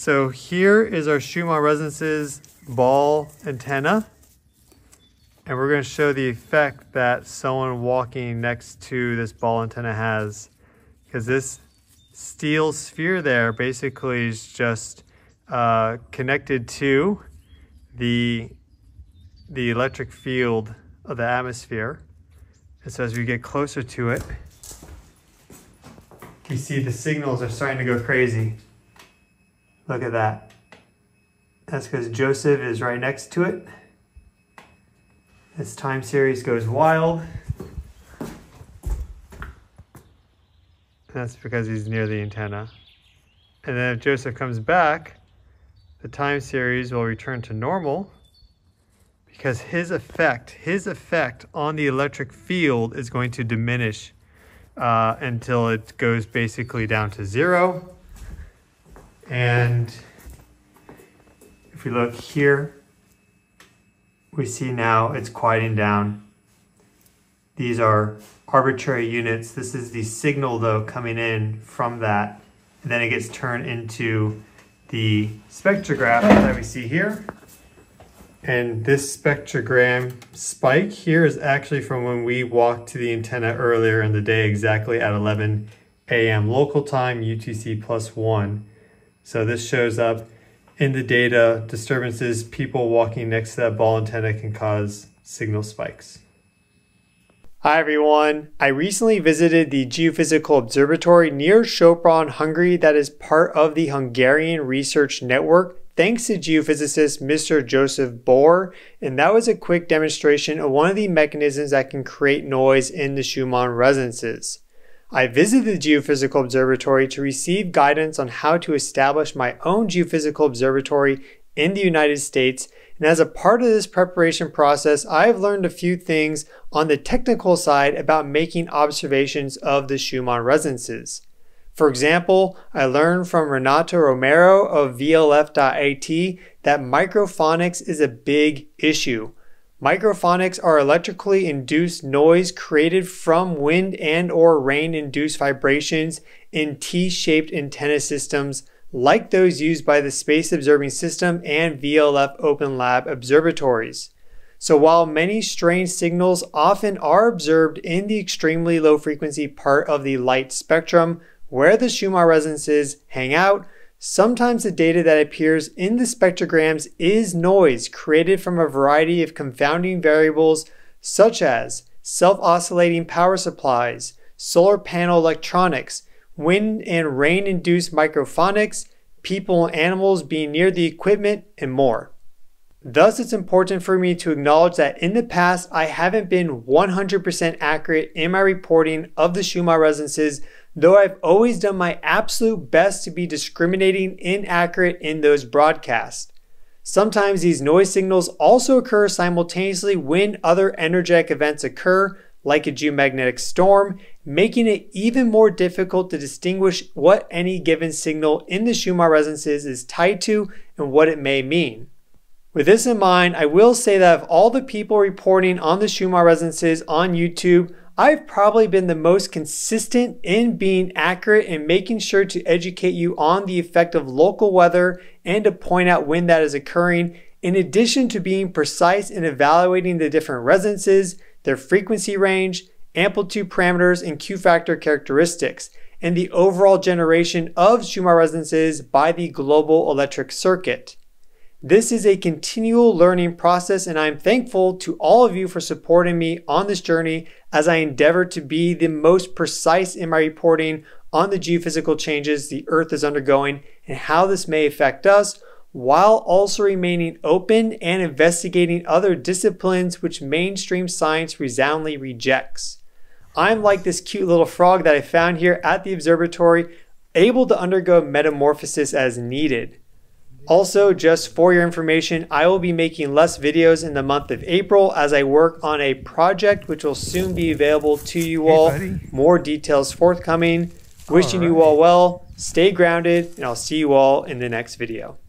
So here is our Schumann Resonances ball antenna. And we're going to show the effect that someone walking next to this ball antenna has. Because this steel sphere there basically is just connected to the electric field of the atmosphere. And so as we get closer to it, you see the signals are starting to go crazy. Look at that. That's because Joseph is right next to it. Its time series goes wild. That's because he's near the antenna. And then if Joseph comes back, the time series will return to normal because his effect on the electric field is going to diminish until it goes basically down to zero. And if we look here, we see now it's quieting down. These are arbitrary units. This is the signal though coming in from that. And then it gets turned into the spectrograph that we see here. And this spectrogram spike here is actually from when we walked to the antenna earlier in the day, exactly at 11 a.m. local time, UTC +1. So this shows up in the data. Disturbances, people walking next to that ball antenna can cause signal spikes. Hi everyone. I recently visited the Geophysical Observatory near Sopron, Hungary that is part of the Hungarian Research Network, thanks to geophysicist Mr. Joseph Bohr, and that was a quick demonstration of one of the mechanisms that can create noise in the Schumann resonances. I visited the Geophysical Observatory to receive guidance on how to establish my own geophysical observatory in the United States, and as a part of this preparation process, I've learned a few things on the technical side about making observations of the Schumann resonances. For example, I learned from Renato Romero of vlf.it that microphonics is a big issue. Microphonics are electrically induced noise created from wind and or rain-induced vibrations in T-shaped antenna systems like those used by the Space Observing System and VLF Open Lab observatories. So while many strange signals often are observed in the extremely low frequency part of the light spectrum where the Schumann resonances hang out, sometimes the data that appears in the spectrograms is noise created from a variety of confounding variables such as self-oscillating power supplies, solar panel electronics, wind and rain-induced microphonics, people and animals being near the equipment, and more. Thus, it's important for me to acknowledge that in the past, I haven't been 100% accurate in my reporting of the Schumann resonances, though I've always done my absolute best to be discriminating inaccurate in those broadcasts. Sometimes these noise signals also occur simultaneously when other energetic events occur, like a geomagnetic storm, making it even more difficult to distinguish what any given signal in the Schumann resonances is tied to and what it may mean. With this in mind, I will say that of all the people reporting on the Schumann resonances on YouTube, I've probably been the most consistent in being accurate and making sure to educate you on the effect of local weather and to point out when that is occurring, in addition to being precise in evaluating the different resonances, their frequency range, amplitude parameters, and Q factor characteristics, and the overall generation of Schumann resonances by the global electric circuit. This is a continual learning process, and I'm thankful to all of you for supporting me on this journey as I endeavor to be the most precise in my reporting on the geophysical changes the Earth is undergoing and how this may affect us, while also remaining open and investigating other disciplines which mainstream science resoundingly rejects. I'm like this cute little frog that I found here at the observatory, able to undergo metamorphosis as needed. Also, just for your information, I will be making less videos in the month of April as I work on a project which will soon be available to you all. More details forthcoming. Wishing you all well, stay grounded, and I'll see you all in the next video.